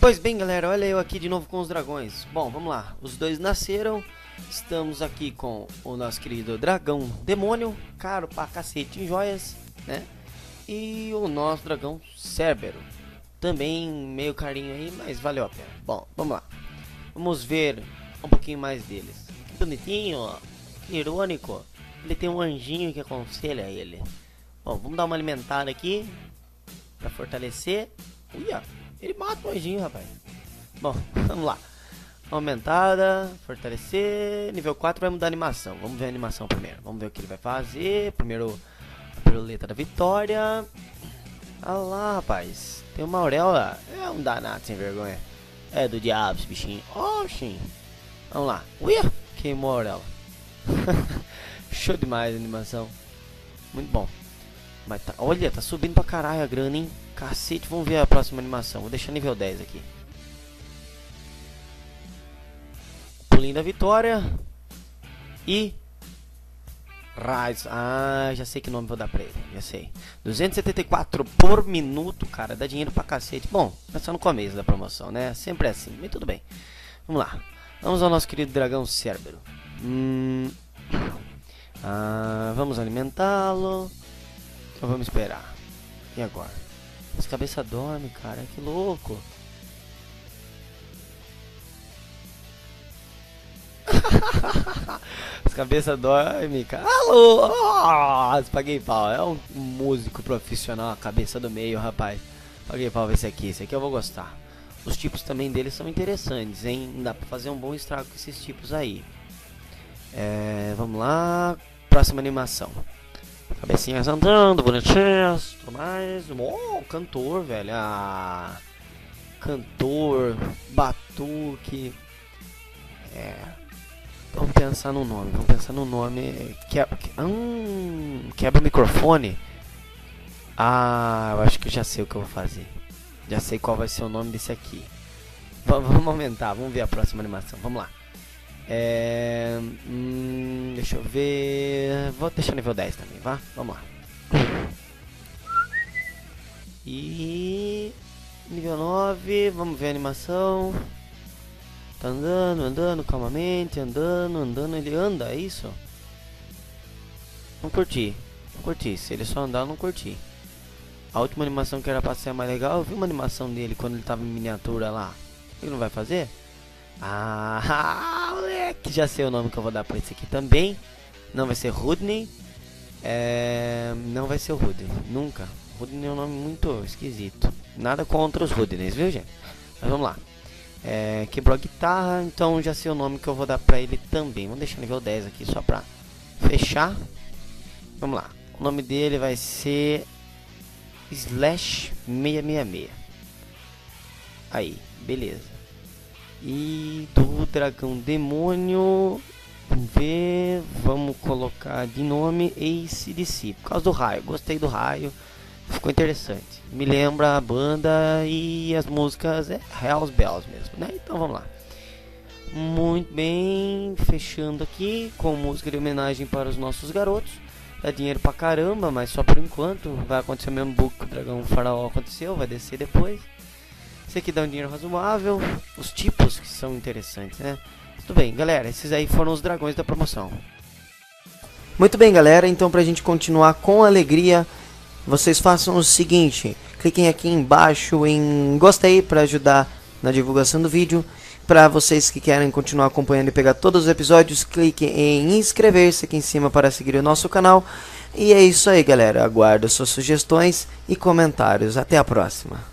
Pois bem, galera, olha eu aqui de novo com os dragões. Bom, vamos lá, os dois nasceram. Estamos aqui com o nosso querido dragão demônio, caro pra cacete em joias, né? E o nosso dragão Cérbero, também meio carinho aí, mas valeu a pena. Bom, vamos lá, vamos ver um pouquinho mais deles. Que bonitinho, ó. Que irônico. Ele tem um anjinho que aconselha ele. Bom, vamos dar uma alimentada aqui pra fortalecer. Uia, ele mata o anjinho, rapaz. Bom, vamos lá. Aumentada, fortalecer. Nível 4 vai mudar a animação. Vamos ver a animação primeiro. Vamos ver o que ele vai fazer. Primeiro, a piruleta da vitória. Ah lá, rapaz. Tem uma auréola. É um danado sem vergonha. É do diabo esse bichinho. Oxi. Vamos lá. Uia, queimou a auréola. Show demais a animação. Muito bom. Mas tá, olha, tá subindo pra caralho a grana, hein? Cacete, vamos ver a próxima animação. Vou deixar nível 10 aqui. Pulinho da vitória. E Rise. Ah, já sei que nome vou dar pra ele. Já sei. 274 por minuto, cara. Dá dinheiro pra cacete. Bom, é só no começo da promoção, né? Sempre é assim, mas tudo bem. Vamos lá. Vamos ao nosso querido dragão Cérbero. Vamos alimentá-lo. Então vamos esperar. E agora? As cabeças dormem, cara. Que louco. As cabeças dormem, cara. Alô! Paguei pau. É um músico profissional. A cabeça do meio, rapaz. Paguei pau ver esse aqui. Esse aqui eu vou gostar. Os tipos também deles são interessantes, hein? Dá pra fazer um bom estrago com esses tipos aí. Vamos lá. Próxima animação. Cabecinhas andando, bonitinhas, tudo mais. Oh, cantor, velho. Cantor, batuque. Vamos pensar no nome. Quebra o microfone. Eu acho que já sei o que eu vou fazer. Já sei qual vai ser o nome desse aqui. Vamos aumentar, vamos ver a próxima animação. Vamos lá. Deixa eu ver. Vou deixar nível 10 também, vá? Vamos lá. E nível 9, vamos ver a animação. Tá andando calmamente, andando, ele anda, é isso? Não curti. Se ele só andar, eu não curti. A última animação que era pra ser mais legal, eu vi uma animação dele quando ele tava em miniatura lá. Ele não vai fazer? Moleque, já sei o nome que eu vou dar pra esse aqui também. Não vai ser Rudney. Não vai ser o Rudney, nunca. Rudney é um nome muito esquisito. Nada contra os Rudneys, viu, gente? Mas vamos lá. Quebrou a guitarra, então já sei o nome que eu vou dar pra ele também. Vamos deixar nível 10 aqui só pra fechar. Vamos lá. O nome dele vai ser Slash 666. Aí, beleza. E do dragão demônio, vamos ver, vamos colocar de nome AC/DC, por causa do raio. Gostei do raio, ficou interessante, me lembra a banda e as músicas Hells Bells mesmo, né? Então vamos lá. Muito bem, fechando aqui com música de homenagem para os nossos garotos. Dá dinheiro pra caramba, mas só por enquanto. Vai acontecer o mesmo bug que o dragão faraó aconteceu, vai descer depois. Esse aqui dá um dinheiro razoável. Os tipos que são interessantes, né? Tudo bem, galera, esses aí foram os dragões da promoção. Muito bem, galera, então pra gente continuar com alegria, vocês façam o seguinte: cliquem aqui embaixo em gostei para ajudar na divulgação do vídeo. Para vocês que querem continuar acompanhando e pegar todos os episódios, cliquem em inscrever-se aqui em cima para seguir o nosso canal. E é isso aí, galera, aguardo suas sugestões e comentários. Até a próxima.